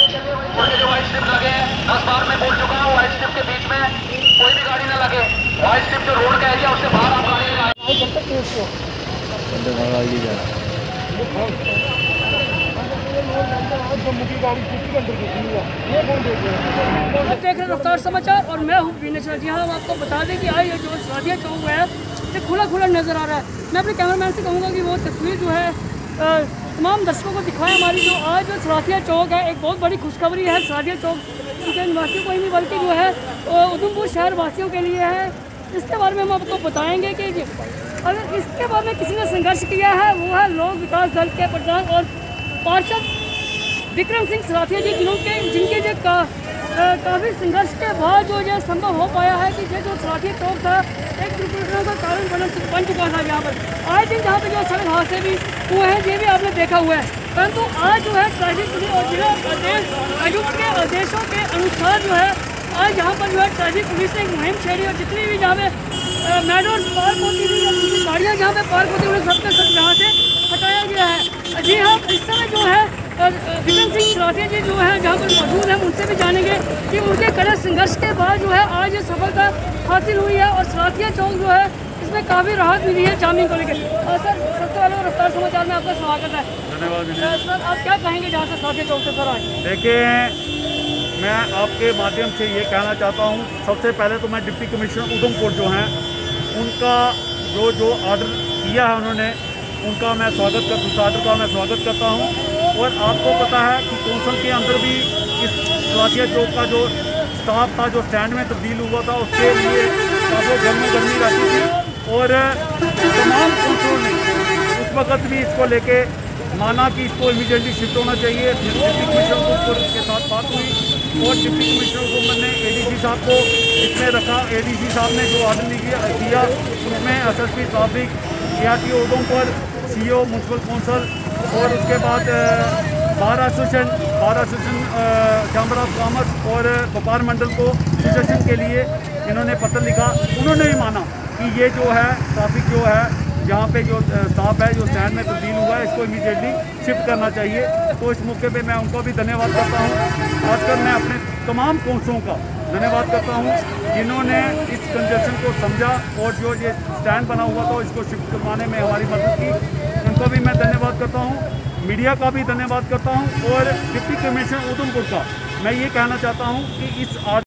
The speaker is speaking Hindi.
जो वाइट स्ट्रिप लगे हैं 10 बार मैं बोल चुका हूँ, वाइट स्ट्रिप के बीच में कोई भी गाड़ी ना लगे। वाइट स्ट्रिप जो रोड का एरिया उससे बाहर आप गाड़ी देख रहे रफ्तार समाचार और मैं हूँ विनेश। जी हाँ, हम आपको बता दें कि आज ये जो शादिया चौक है ये खुला नज़र आ रहा है। मैं अपने कैमरामैन से कहूँगा कि वो तस्वीर जो है तमाम दर्शकों को दिखाएं हमारी। जो आज जो सराथिया चौक है, एक बहुत बड़ी खुशखबरी है सराथिया चौक के निवासियों को ही नहीं बल्कि जो है उधमपुर शहर वासियों के लिए है। इसके बारे में हम आपको बताएंगे कि अगर इसके बारे में किसी ने संघर्ष किया है वो है लोक विकास दल के प्रधान और पार्षद विक्रम सिंह सराथिया जी, जिनके जो काफ़ी संघर्ष के बाद जो ये संभव हो पाया है कि ये जो सराथिया चौक था एक दुर्घटना का कारण बन चुका था। यहाँ पर आए दिन जहाँ पे जो सड़क हादसे भी हुए हैं ये भी आपने देखा हुआ है, परंतु आज जो है ट्रैफिक पुलिस और जिला आयुक्त के आदेशों के अनुसार जो है आज यहाँ पर जो है ट्रैफिक पुलिस ने एक मुहिम छेड़ी और जितनी भी जहाँ पे मेडोज पार्क होती थी या दूसरी गाड़ियाँ जहाँ पे पार्क होती थी उन्हें सबके सब यहाँ से हटाया गया है। जी हाँ, इस समय जो है विक्रम सिंह सराथिया जी जो है जहाँ पर मौजूद हैं, उनसे भी जानेंगे कि उनके कड़े संघर्ष के बाद जो है आज ये सफलता हासिल हुई है और सराथिया चौक जो है इसमें काफ़ी राहत मिली है जामिन को लेकर। सर, सबसे पहले रफ्तार समाचार में आपका स्वागत है। धन्यवाद। सर, आप क्या कहेंगे जहाँ से सराथिया चौक से सर आज? देखिए, मैं आपके माध्यम से ये कहना चाहता हूँ, सबसे पहले तो मैं डिप्टी कमिश्नर उधमपुर जो हैं उनका जो ऑर्डर किया है उन्होंने, उनका मैं स्वागत करता हूँ। और आपको पता है कि कौंसल के अंदर भी इस सराथिया चौक का जो स्टाफ था जो स्टैंड में तब्दील हुआ था उसके लिए काफ़ी गर्मी रहती थी और तमाम कौंसलों ने उस वक़्त भी इसको लेके माना कि इसको इमीडिएटली शिफ्ट होना चाहिए। डिप्टी कमिश्नर को उसके साथ बात हुई और डिप्टी कमिश्नर हुकूमत ने एडीसी साहब को इसमें रखा। एडीसी साहब ने जो ऑर्डर दिया उसमें SSP traffic, CRTO Udhampur, CEO municipal council और उसके बाद bar association chamber of commerce और व्यापार मंडल को सुजेशन के लिए इन्होंने पत्र लिखा। उन्होंने भी माना कि ये जो है ट्रैफिक जो है यहाँ पे जो स्टाफ है जो स्टैंड में तब्दील हुआ है इसको इमीडिएटली शिफ्ट करना चाहिए। तो इस मौके पे मैं उनको भी धन्यवाद करता हूँ। खासकर मैं अपने तमाम कौंसलों का धन्यवाद करता हूँ जिन्होंने इस कंजेशन को समझा और जो ये स्टैंड बना हुआ था इसको शिफ्ट करवाने में हमारी मदद की। उनको भी मैं धन्यवाद करता हूँ। मीडिया का भी धन्यवाद करता हूँ और डिप्टी कमिश्नर उधमपुर का मैं ये कहना चाहता हूँ कि इस